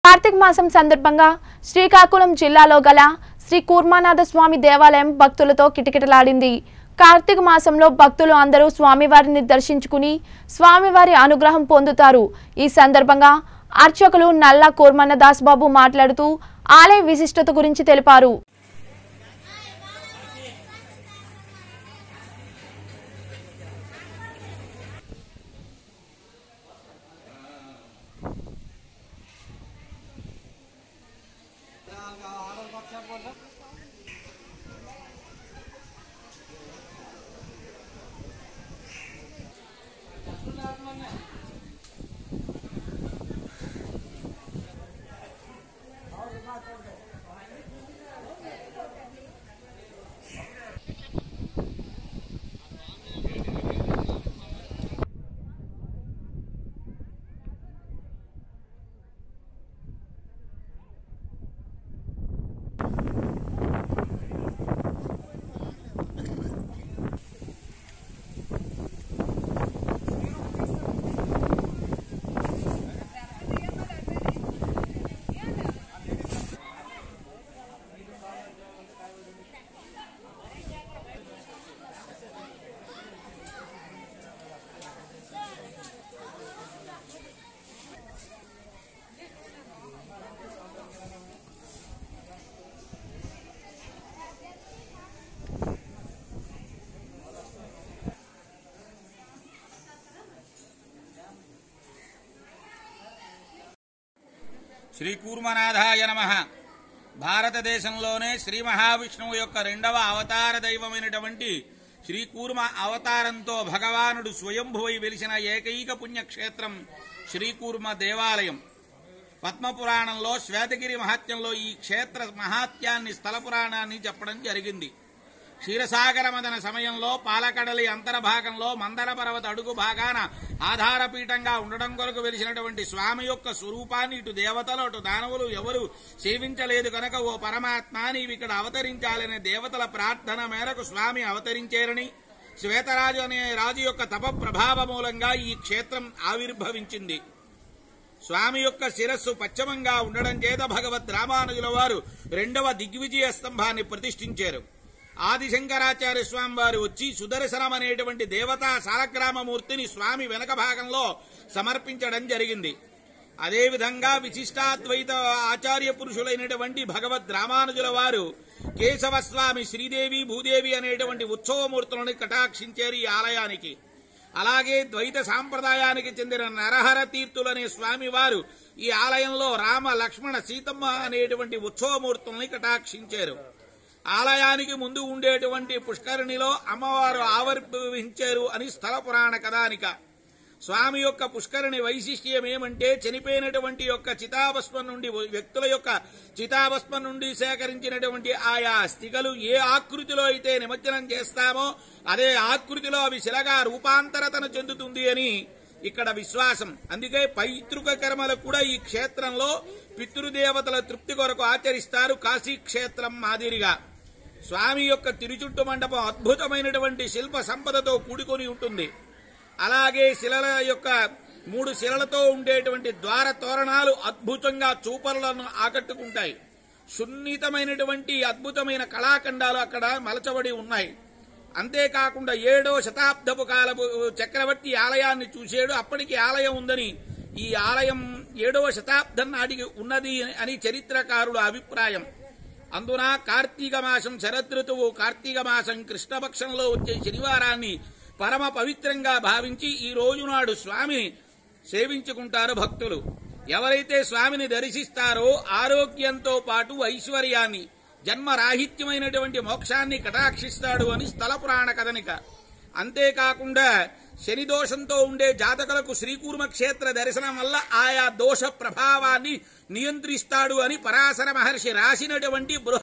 కార్తీక మాసం సందర్భంగా శ్రీకాకుళం జిల్లాలో గల శ్రీ కూర్మానాథ స్వామి దేవాలయం భక్తులతో కిటకిటలాడింది. కార్తీక మాసంలో భక్తులు అందరూ స్వామివారిని దర్శించుకుని స్వామివారి అనుగ్రహం పొందుతారు. ఈ సందర్భంగా అర్చకులు నల్లా కూర్మన్న దాస్బాబు మాట్లాడుతూ ఆలయ విశిష్టత గురించి తెలిపారు. శ్రీ కూర్మనాథాయ నమః. భారతదేశంలోనే శ్రీ మహావిష్ణువు యొక్క రెండవ అవతార దైవమైనటువంటి శ్రీ కూర్మ అవతారంతో భగవానుడు స్వయంభువై వెలిసిన ఏకైక పుణ్యక్షేత్రం శ్రీ కూర్మ దేవాలయం. పద్మపురాణంలో శ్వేతగిరి మహాత్యంలో ఈ క్షేత్ర మహాత్యాన్ని స్థల పురాణాన్ని చెప్పడం జరిగింది. క్షీరసాగర మదన సమయంలో పాలకడలి అంతర్భాగంలో మందర పర్వత అడుగు భాగాన ఆధారపీఠంగా ఉండడం కొరకు వెలిసినటువంటి స్వామి యొక్క స్వరూపాన్ని ఇటు దేవతలు అటు దానవులు ఎవరు సేవించలేదు కనుక ఓ పరమాత్మ నీవు ఇక్కడ అవతరించాలనే దేవతల ప్రార్థన మేరకు స్వామి అవతరించేరని శ్వేతరాజు అనే రాజు యొక్క తప ప్రభావ మూలంగా ఈ క్షేత్రం ఆవిర్భవించింది. స్వామి యొక్క శిరస్సు పశ్చిమంగా ఉండడం చేత భగవద్ రామానుజుల వారు రెండవ దిగ్విజయ స్తంభాన్ని ప్రతిష్ఠించారు. ఆదిశంకరాచార్య స్వామి వారు వచ్చి సుదర్శనం అనేటువంటి దేవతా సాలగ్రామమూర్తిని స్వామి వెనక భాగంలో సమర్పించడం జరిగింది. అదేవిధంగా విశిష్టాద్వైత ఆచార్య పురుషులైనటువంటి భగవద్ రామానుజుల వారు కేశవస్వామి, శ్రీదేవి, భూదేవి అనేటువంటి ఉత్సవమూర్తులను కటాక్షించారు ఈ ఆలయానికి. అలాగే ద్వైత సాంప్రదాయానికి చెందిన నరహర తీర్థులనే స్వామి వారు ఈ ఆలయంలో రామ, లక్ష్మణ, సీతమ్మ అనేటువంటి ఉత్సవమూర్తుల్ని కటాక్షించారు. ఆలయానికి ముందు ఉండేటువంటి పుష్కరిణిలో అమ్మవారు ఆవిర్భవించారు అని స్థల పురాణ కథానిక. స్వామి యొక్క పుష్కరిణి వైశిష్ట్యం ఏమంటే చనిపోయినటువంటి యొక్క చితాభస్మం నుండి వ్యక్తుల యొక్క చితాభస్మం నుండి సేకరించినటువంటి ఆయా స్థిగలు ఏ ఆకృతిలో అయితే నిమజ్జనం చేస్తామో అదే ఆకృతిలో అవి శిలగా రూపాంతరతను చెందుతుంది అని ఇక్కడ విశ్వాసం. అందుకే పైతృక కర్మలు కూడా ఈ క్షేత్రంలో పితృదేవతల తృప్తి కొరకు ఆచరిస్తారు. కాశీ క్షేత్రం మాదిరిగా స్వామి యొక్క తిరుచుట్టు మండపం అద్భుతమైనటువంటి శిల్ప సంపదతో కూడుకొని ఉంటుంది. అలాగే శిలల యొక్క 3 శిలలతో ఉండేటువంటి ద్వార తోరణాలు అద్భుతంగా చూపరులను ఆకట్టుకుంటాయి. సున్నితమైనటువంటి అద్భుతమైన కళాఖండాలు అక్కడ మలచబడి ఉన్నాయి. అంతేకాకుండా 7వ శతాబ్దపు కాలపు చక్రవర్తి ఆలయాన్ని చూశాడు. అప్పటికి ఆలయం ఉందని, ఈ ఆలయం 7వ శతాబ్దం నాటికి ఉన్నది అని చరిత్రకారుల అభిప్రాయం. అందున కార్తీక మాసం శరదృతువు, కార్తీక మాసం కృష్ణపక్షంలో వచ్చే శనివారాన్ని పరమ పవిత్రంగా భావించి ఈ రోజు నాడు స్వామిని సేవించుకుంటారు భక్తులు. ఎవరైతే స్వామిని దర్శిస్తారో ఆరోగ్యంతో పాటు ఐశ్వర్యాన్ని, జన్మరాహిత్యమైనటువంటి మోక్షాన్ని కటాక్షిస్తాడు అని స్థల పురాణ కథనిక. అంతేకాకుండా శని దోషంతో ఉండే జాతకులకు శ్రీకూర్మ క్షేత్ర దర్శనం వల్ల ఆయా దోష ప్రభావాన్ని నియంత్రిస్తాడు అని పరాశర మహర్షి రాసినటువంటి